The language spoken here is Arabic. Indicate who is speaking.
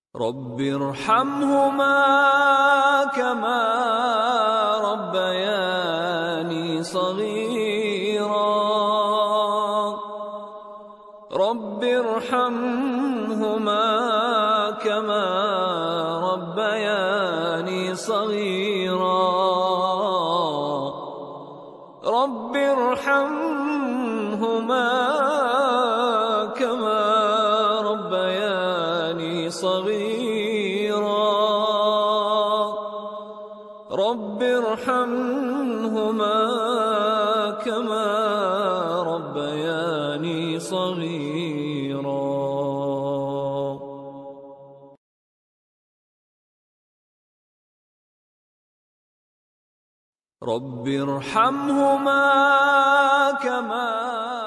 Speaker 1: رب ارحمهما كما ربياني صغيرا. رب ارحمهما كما ربياني صغيرا. رب ارحمهما كما ربياني صغيرا. رب ارحمهما كما ربياني صغيرا. رب ارحمهما كما